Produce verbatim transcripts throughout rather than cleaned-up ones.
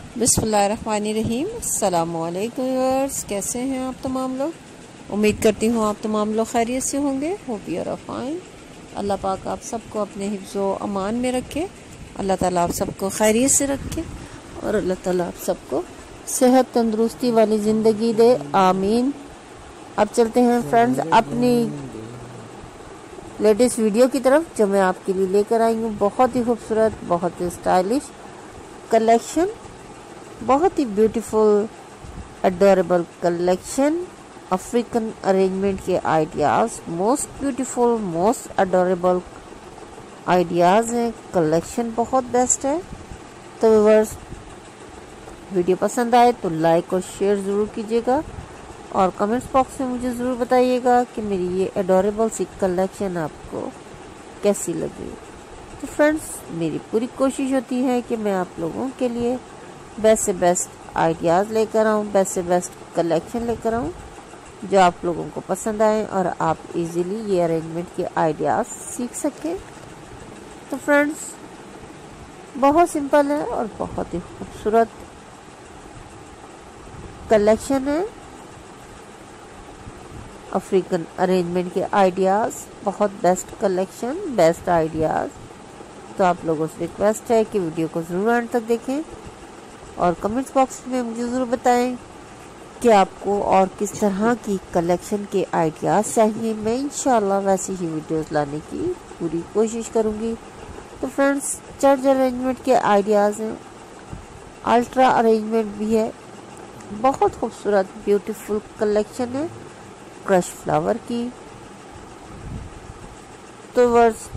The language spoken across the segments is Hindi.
बिस्मिल्लाहिर्रहमानिर्रहीम। अस्सलामुअलैकुम व्यूअर्स, कैसे हैं आप तमाम लोग। उम्मीद करती हूँ आप तमाम लोग खैरियत से होंगे। Hope you are fine. अल्लाह पाक आप सबको अपने हिफ्ज़ो अमान में रखे। अल्लाह ताला आप सबको खैरियत से रखे और अल्लाह ताला आप सबको सेहत तंदुरुस्ती वाली ज़िंदगी दे, आमीन। अब चलते हैं फ्रेंड्स अपनी लेटेस्ट वीडियो की तरफ, जो मैं आपके लिए लेकर आई हूँ। बहुत ही खूबसूरत, बहुत ही स्टाइलिश कलेक्शन, बहुत ही beautiful adorable collection, African arrangement के ideas, most beautiful most adorable ideas हैं। कलेक्शन बहुत बेस्ट है। तो व्यूअर्स, वीडियो पसंद आए तो लाइक और शेयर ज़रूर कीजिएगा और कमेंट्स बॉक्स में मुझे ज़रूर बताइएगा कि मेरी ये अडोरेबल सी कलेक्शन आपको कैसी लगी। तो फ्रेंड्स, मेरी पूरी कोशिश होती है कि मैं आप लोगों के लिए बेस्ट से बेस्ट आइडियाज़ लेकर आऊँ, बेस्ट से बेस्ट कलेक्शन लेकर आऊँ जो आप लोगों को पसंद आए और आप इजीली ये अरेंजमेंट के आइडियाज़ सीख सकें। तो फ्रेंड्स, बहुत सिंपल है और बहुत ही खूबसूरत कलेक्शन है। अफ्रीकन अरेंजमेंट के आइडियाज़, बहुत बेस्ट कलेक्शन, बेस्ट आइडियाज़। तो आप लोगों से रिक्वेस्ट है कि वीडियो को ज़रूर अंत तक देखें और कमेंट्स बॉक्स में मुझे ज़रूर बताएं कि आपको और किस तरह की कलेक्शन के आइडियाज़ चाहिए। मैं इंशाल्लाह वैसी ही वीडियोस लाने की पूरी कोशिश करूँगी। तो फ्रेंड्स, चर्च अरेंजमेंट के आइडियाज़ हैं, अल्ट्रा अरेंजमेंट भी है। बहुत खूबसूरत ब्यूटीफुल कलेक्शन है क्रश फ्लावर की। तो वर्स,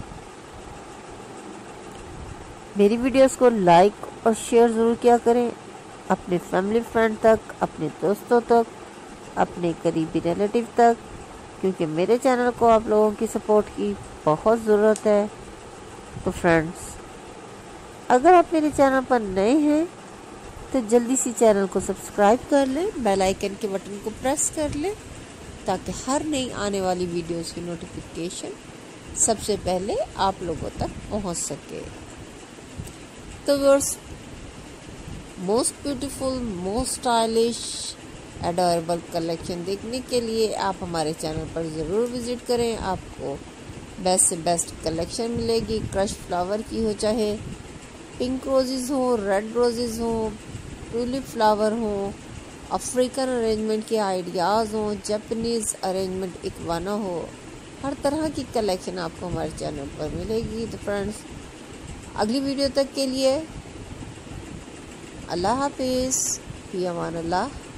मेरी वीडियोस को लाइक और शेयर ज़रूर किया करें अपने फैमिली फ्रेंड तक, अपने दोस्तों तक, अपने करीबी रिलेटिव तक, क्योंकि मेरे चैनल को आप लोगों की सपोर्ट की बहुत ज़रूरत है। तो फ्रेंड्स, अगर आप मेरे चैनल पर नए हैं तो जल्दी से चैनल को सब्सक्राइब कर लें, बेल आइकन के बटन को प्रेस कर लें ताकि हर नई आने वाली वीडियोस की नोटिफिकेशन सबसे पहले आप लोगों तक पहुंच सके। तो viewers, most beautiful most stylish adorable collection देखने के लिए आप हमारे चैनल पर ज़रूर विज़िट करें। आपको बेस्ट से बेस्ट कलेक्शन मिलेगी। क्रश फ्लावर की हो, चाहे पिंक रोजेज़ हो, रेड रोजेज़ हो, ट्यूलिप फ्लावर हो, अफ्रीकन अरेंजमेंट के आइडियाज़ हो, जापानीज़ अरेंजमेंट इक्वाना हो, हर तरह की कलेक्शन आपको हमारे चैनल पर मिलेगी। तो फ्रेंड्स, अगली वीडियो तक के लिए अल्लाह हाफिज़, फी अमान अल्लाह।